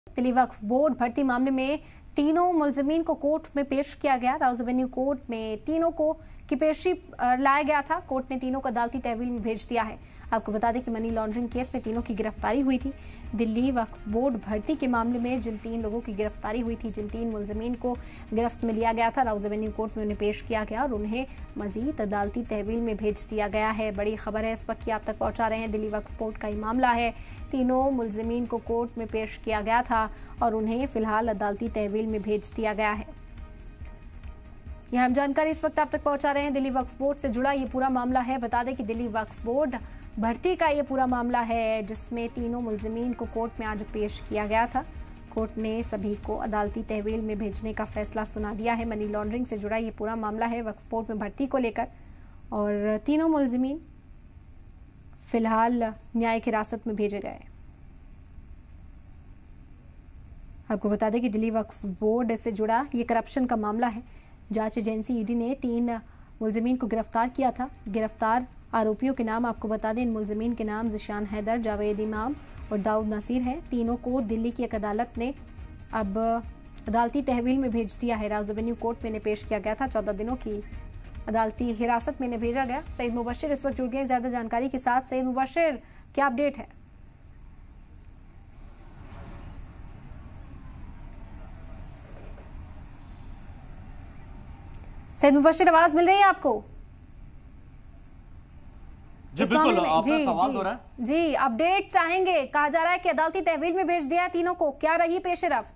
Delhi Waqf board भर्ती मामले में तीनों मुलजिमीन को कोर्ट में पेश किया गया। राउज एवेन्यू कोर्ट में तीनों को की पेशी लाया गया था। कोर्ट ने तीनों को अदालती तहवील में भेज दिया है। आपको बता दें कि मनी लॉन्ड्रिंग केस में तीनों की गिरफ्तारी हुई थी। दिल्ली वक्फ बोर्ड भर्ती के मामले में जिन 3 लोगों की गिरफ्तारी हुई थी, जिन 3 मुलजिमीन को गिरफ्त में लिया गया था, राउज एवेन्यू कोर्ट में उन्हें पेश किया गया और उन्हें मजीद अदालती तहवील में भेज दिया गया है। बड़ी खबर है इस वक्त की आप तक पहुंचा रहे हैं। दिल्ली वक्फ बोर्ड का ही मामला है। तीनों मुलजिमीन को कोर्ट में पेश किया गया था और उन्हें फिलहाल अदालती तहवील में भेज दिया गया है। यह हम जानकारी इस वक्त आप तक पहुंचा रहे हैं। दिल्ली वक्फ बोर्ड से जुड़ा ये पूरा मामला है। बता दें कि दिल्ली वक्फ बोर्ड भर्ती का ये पूरा मामला है, जिसमें तीनों मुलजिमीन को कोर्ट में आज पेश किया गया था। कोर्ट ने सभी को अदालती तहवील में भेजने का फैसला सुना दिया है। मनी लॉन्ड्रिंग से जुड़ा ये पूरा मामला है वक्फ बोर्ड में भर्ती को लेकर, और तीनों मुलजिमीन फिलहाल न्यायिक हिरासत में भेजे गए। आपको बता दें कि दिल्ली वक्फ बोर्ड से जुड़ा ये करप्शन का मामला है। जांच एजेंसी ईडी ने 3 मुलजिमीन को गिरफ्तार किया था। गिरफ्तार आरोपियों के नाम आपको बता दें, इन मुलजिमीन के नाम ज़िशान हैदर, जावेद इमाम और दाऊद नसीर हैं। तीनों को दिल्ली की एक अदालत ने अब अदालती तहवील में भेज दिया है। राउज एवेन्यू कोर्ट में इन्हें पेश किया गया था। 14 दिनों की अदालती हिरासत में इन्हें भेजा गया। सईद मुबशिर इस वक्त जुड़ गए ज्यादा जानकारी के साथ। सईद मुबशिर, क्या अपडेट है? सईद मुबशिर, आवाज मिल रही है आपको? जी बिल्कुल, आपका सवाल हो रहा है। जी, अपडेट चाहेंगे। कहा जा रहा है कि अदालती तहवील में भेज दिया है तीनों को, क्या रही पेश रफ्त?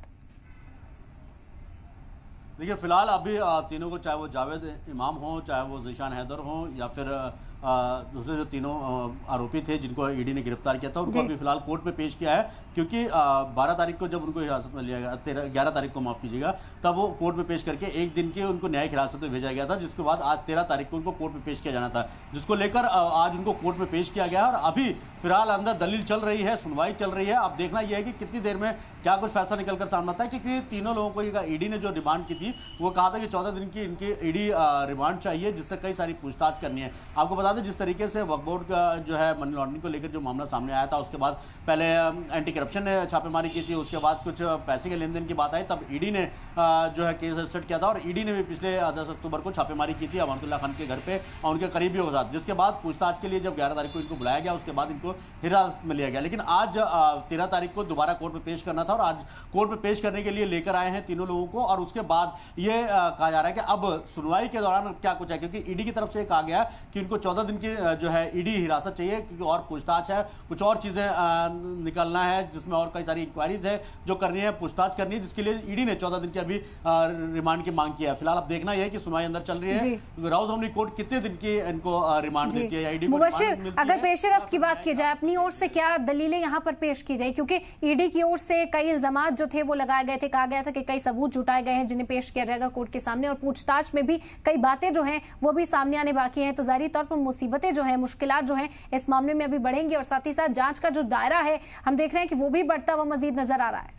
देखिए, फिलहाल अभी तीनों को, चाहे वो जावेद इमाम हो, चाहे वो ज़िशान हैदर हो, या फिर दूसरे जो तीनों आरोपी थे जिनको ईडी ने गिरफ्तार किया था, उनको अभी फिलहाल कोर्ट में पेश किया है। क्योंकि 12 तारीख को जब उनको हिरासत में लिया गया, 11 तारीख को माफ कीजिएगा, तब वो कोर्ट में पेश करके एक दिन के उनको न्यायिक हिरासत में भेजा गया था, जिसके बाद आज 13 तारीख को उनको कोर्ट में पेश किया जाना था, जिसको लेकर आज उनको कोर्ट में पेश किया गया। और अभी फिलहाल अंदर दलील चल रही है, सुनवाई चल रही है। अब देखना यह है कि कितनी देर में क्या कुछ फैसला निकल कर सामने आता है। क्योंकि तीनों लोगों को ईडी ने जो डिमांड की थी, वो कहा था कि 14 दिन की इनकी ईडी रिमांड चाहिए, जिससे कई सारी पूछताछ करनी है। आपको बता दें, जिस तरीके से वक्फ बोर्ड का जो है मनी लॉन्ड्रिंग को लेकर जो मामला सामने आया था, उसके बाद पहले एंटी करप्शन ने छापेमारी की थी, उसके बाद कुछ पैसे के लेन देन की बात आई, तब ईडी ने जो है केस रजिस्टर्ड किया था। और ईडी ने भी पिछले 10 अक्टूबर को छापेमारी की थी अमानतुल्लाह खान के घर पे और उनके करीबियों के साथ, जिसके बाद पूछताछ के लिए जब 11 तारीख को इनको बुलाया गया, उसके बाद इनको हिरासत में लिया गया। लेकिन आज 13 तारीख को दोबारा कोर्ट में पेश करना था, और आज कोर्ट में पेश करने के लिए लेकर आए हैं तीनों लोगों को। और उसके बाद ये कहा जा रहा है कि अब सुनवाई के दौरान क्या कुछ है, क्योंकि ईडी की तरफ से कहा गया कि इनको 14 दिन की जो है ईडी हिरासत चाहिए, क्योंकि और पूछताछ है, कुछ और चीजें निकलना है, जिसमें और कई सारी इंक्वायरीज है जो करनी है, पूछताछ करनी है, जिसके लिए ईडी ने 14 दिन की अभी रिमांड की मांग की है। फिलहाल अब देखना यह है कि सुनवाई अंदर चल रही है। राउज एवेन्यू कोर्ट कितने दिन की इनको रिमांड देती है, ईडी को रिमांड मिलती है। अगर पेशरफ्त की बात की जाए, अपनी ओर से क्या दलीलें यहाँ पर पेश की गई? क्योंकि ईडी की ओर से कई इल्जामात जो थे वो लगाए गए थे। कहा गया था कि कई सबूत जुटाए गए हैं जिन्हें पेश किया जाएगा कोर्ट के सामने, और पूछताछ में भी कई बातें जो हैं वो भी सामने आने बाकी हैं। तो जाहिर तौर पर मुसीबतें जो हैं, मुश्किलात जो हैं इस मामले में अभी बढ़ेंगी, और साथ ही साथ जांच का जो दायरा है हम देख रहे हैं कि वो भी बढ़ता हुआ मजीद नजर आ रहा है।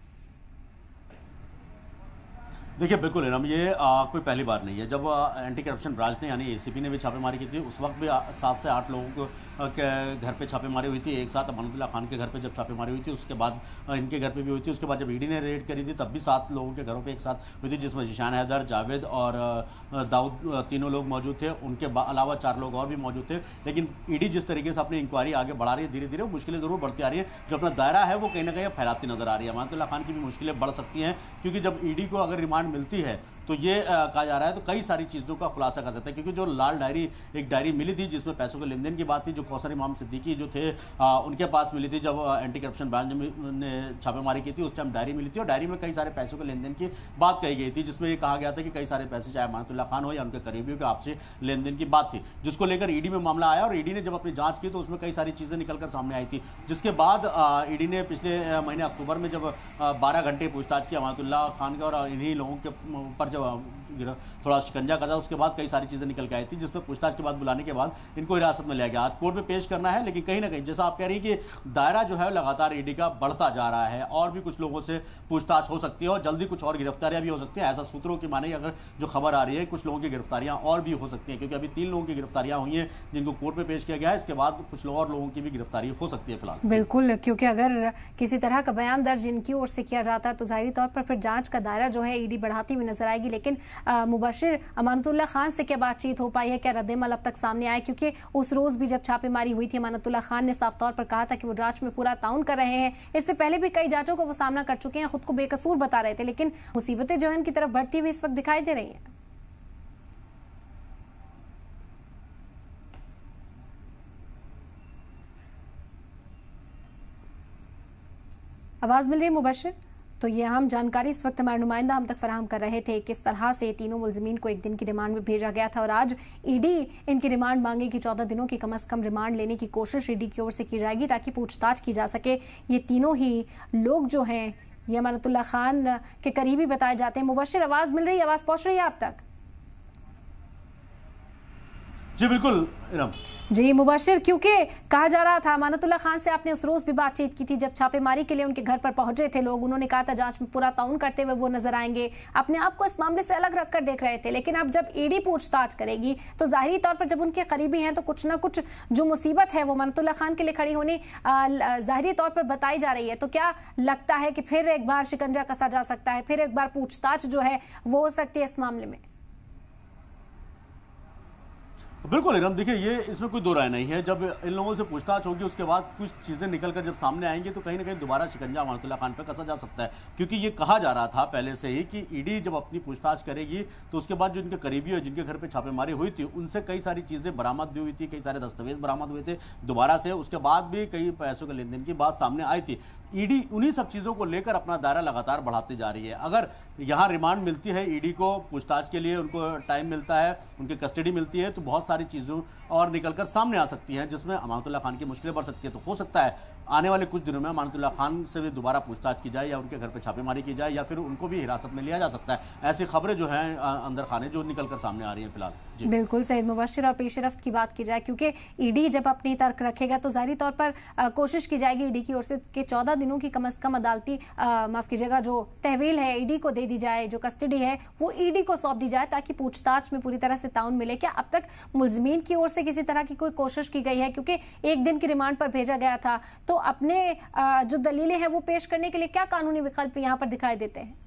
देखिए बिल्कुल इनाम, ये कोई पहली बार नहीं है। जब एंटी करप्शन ब्रांच ने यानी एसीपी ने भी छापेमारी की थी, उस वक्त भी 7 से 8 लोगों को के घर पे छापेमारी हुई थी। एक साथ अमानतुल्लाह खान के घर पे जब छापेमारी हुई थी, उसके बाद इनके घर पे भी हुई थी। उसके बाद जब ईडी ने रेड करी थी, तब भी 7 लोगों के घरों पे एक साथ हुई थी, जिसमें ज़िशान हैदर, जावेद और दाऊद तीनों लोग मौजूद थे। उनके अलावा 4 लोग और भी मौजूद थे। लेकिन ईडी जिस तरीके से अपनी इंक्वायरी आगे बढ़ा रही है, धीरे धीरे मुश्किलें जरूर बढ़ती आ रही है। जो अपना दायरा है वो कहीं ना कहीं फैलाती नजर आ रही है। अमानतुल्लाह खान की भी मुश्किलें बढ़ सकती हैं, क्योंकि जब ईडी को अगर रिमांड मिलती है तो ये कहा जा रहा है तो कई सारी चीज़ों का खुलासा कर सकता है। क्योंकि जो लाल डायरी, एक डायरी मिली थी जिसमें पैसों के लेन देन की बात थी, जो कौसर इमाम सिद्दीकी जो थे उनके पास मिली थी जब एंटी करप्शन ब्रांच ने छापेमारी की थी, उस टाइम डायरी मिली थी। और डायरी में कई सारे पैसों के लेन देन की बात कही गई थी, जिसमें ये कहा गया था कि कई सारे पैसे चाहे अमानतुल्लाह खान हो या उनके करीबियों के आपसे लेन देन की बात थी, जिसको लेकर ईडी में मामला आया। और ईडी ने जब अपनी जाँच की तो उसमें कई सारी चीज़ें निकलकर सामने आई थी, जिसके बाद ईडी ने पिछले महीने अक्टूबर में जब 12 घंटे पूछताछ की अमानतुल्लाह खान के और इन्हीं लोगों के ऊपर जब थोड़ा शिकंजा कसा, उसके बाद कई सारी चीजें निकल के आई थी, जिसमें पूछताछ के बाद बुलाने के बाद इनको हिरासत में लिया गया। आज कोर्ट में पेश करना है, लेकिन कहीं ना कहीं जैसा आप कह रही है कि दायरा जो है लगातार ईडी का बढ़ता जा रहा है और भी कुछ लोगों से पूछताछ हो सकती है और जल्दी कुछ और गिरफ्तारियां भी हो सकती है। ऐसा सूत्रों की माने अगर जो खबर आ रही है, कुछ लोगों की गिरफ्तारियां और भी हो सकती हैं, क्योंकि अभी 3 लोगों की गिरफ्तारियां हुई हैं जिनको कोर्ट में पेश किया गया है। इसके बाद कुछ और लोगों की भी गिरफ्तारी हो सकती है फिलहाल। बिल्कुल, क्योंकि अगर किसी तरह का बयान दर्ज इनकी ओर से किया जाता है तो जाहिर तौर पर फिर जांच का दायरा जो है ईडी बढ़ाती हुई नजर आएगी। लेकिन मुबशिर, अमानतुल्लाह खान से क्या बातचीत हो पाई है, क्या रद्देमल अब तक सामने आए? क्योंकि उस रोज भी जब छापेमारी हुई थी, अमानतुल्लाह खान ने साफ तौर पर कहा था कि वो जांच में पूरा ताउन कर रहे हैं। इससे पहले भी कई जांचों का वो सामना कर चुके हैं, खुद को बेकसूर बता रहे थे, लेकिन मुसीबतें जो है उनकी तरफ बढ़ती हुई इस वक्त दिखाई दे रही हैं। आवाज मिल रही है मुबशिर? तो ये अहम जानकारी इस वक्त हमारे नुमाइंदा हम तक फराहम कर रहे थे, किस तरह से तीनों मुलजिमीन को एक दिन की रिमांड में भेजा गया था और आज ईडी इनकी रिमांड मांगेगी। 14 दिनों की कम से कम रिमांड लेने की कोशिश ईडी की ओर से की जाएगी ताकि पूछताछ की जा सके। ये तीनों ही लोग जो हैं ये अमानतुल्लाह खान के करीबी बताए जाते हैं। मुबशिर, आवाज मिल रही है, आवाज पहुंच रही है आप तक? जी बिल्कुल इरम। जी मुबशिर, क्योंकि कहा जा रहा था अमानतुल्लाह खान से आपने उस रोज भी बातचीत की थी जब छापेमारी के लिए उनके घर पर पहुंचे थे लोग, उन्होंने कहा था जांच में पूरा ताउन करते हुए वो नजर आएंगे, अपने आप को इस मामले से अलग रखकर देख रहे थे। लेकिन अब जब ईडी पूछताछ करेगी तो जाहिरी तौर पर जब उनके करीबी हैं तो कुछ ना कुछ जो मुसीबत है वो अमानतुल्लाह खान के लिए खड़ी होनी जाहिरी तौर पर बताई जा रही है। तो क्या लगता है कि फिर एक बार शिकंजा कसा जा सकता है, फिर एक बार पूछताछ जो है वो हो सकती है इस मामले में? बिल्कुल इरम, देखिए ये इसमें कोई दो राय नहीं है। जब इन लोगों से पूछताछ होगी उसके बाद कुछ चीज़ें निकलकर जब सामने आएंगी तो कहीं ना कहीं दोबारा शिकंजा अमानतुल्लाह खान पर कसा जा सकता है, क्योंकि ये कहा जा रहा था पहले से ही कि ईडी जब अपनी पूछताछ करेगी तो उसके बाद जो इनके करीबी है जिनके घर पर छापेमारी हुई थी उनसे कई सारी चीज़ें बरामद भी हुई थी, कई सारे दस्तावेज बरामद हुए थे दोबारा से, उसके बाद भी कई पैसों के लेन देन की बात सामने आई थी। ईडी उन्हीं सब चीज़ों को लेकर अपना दायरा लगातार बढ़ाती जा रही है। अगर यहाँ रिमांड मिलती है ईडी को पूछताछ के लिए, उनको टाइम मिलता है, उनकी कस्टडी मिलती है, तो बहुत सारी चीज़ों और निकलकर सामने आ सकती हैं जिसमें अमानतुल्लाह खान की मुश्किलें बढ़ सकती है। तो हो सकता है आने वाले कुछ दिनों में अमानतुल्लाह खान से भी दोबारा पूछताछ की जाए या उनके घर पर छापेमारी की जाए या फिर उनको भी हिरासत में लिया जा सकता है। ऐसी खबरें जो हैं अंदर खाने जो निकलकर सामने आ रही हैं फिलहाल। जी बिल्कुल, सईद मुबशिर और पेशरफ्त की बात की जाए, क्योंकि ईडी जब अपनी तर्क रखेगा तो जाहिर तौर पर कोशिश की जाएगी ईडी की ओर से कि 14 दिनों की कम से कम अदालती माफ कीजिएगा जो तहवील है ईडी को दे दी जाए, जो कस्टडी है वो ईडी को सौंप दी जाए ताकि पूछताछ में पूरी तरह से ताउन मिले। क्या अब तक मुलजिमीन की ओर से किसी तरह की कोई कोशिश की गई है? क्योंकि एक दिन की रिमांड पर भेजा गया था, तो अपने जो दलीलें हैं वो पेश करने के लिए क्या कानूनी विकल्प यहाँ पर दिखाई देते हैं?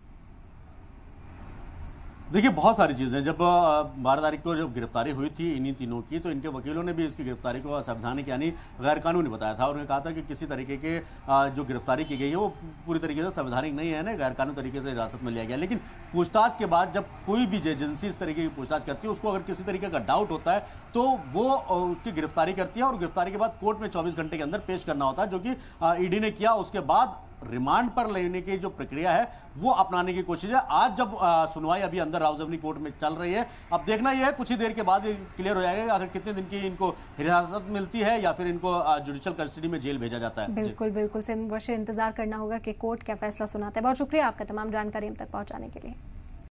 देखिए बहुत सारी चीज़ें, जब 12 तारीख को जब गिरफ्तारी हुई थी इन्हीं तीनों की तो इनके वकीलों ने भी इसकी गिरफ्तारी को असंवैधानिक यानी गैर कानूनी बताया था और उन्होंने कहा था कि किसी तरीके के जो गिरफ्तारी की गई है वो पूरी तरीके से संवैधानिक नहीं है ना, गैर कानूनी तरीके से हिरासत में लिया गया। लेकिन पूछताछ के बाद जब कोई भी एजेंसी इस तरीके की पूछताछ करती है उसको अगर किसी तरीके का डाउट होता है तो वो उसकी गिरफ्तारी करती है और गिरफ्तारी के बाद कोर्ट में 24 घंटे के अंदर पेश करना होता है, जो कि ईडी ने किया। उसके बाद रिमांड पर लेने की जो प्रक्रिया है वो अपनाने की कोशिश है। आज जब सुनवाई अभी अंदर राउज़ेवनी कोर्ट में चल रही है, अब देखना यह है कुछ ही देर के बाद क्लियर हो जाएगा आखिर कितने दिन की इनको हिरासत मिलती है या फिर इनको जुडिशियल कस्टडी में जेल भेजा जाता है। बिल्कुल बिल्कुल, से मुबशिर इंतजार करना होगा कि कोर्ट क्या फैसला सुनाता है। बहुत शुक्रिया आपका तमाम जानकारी हम तक पहुंचाने के लिए।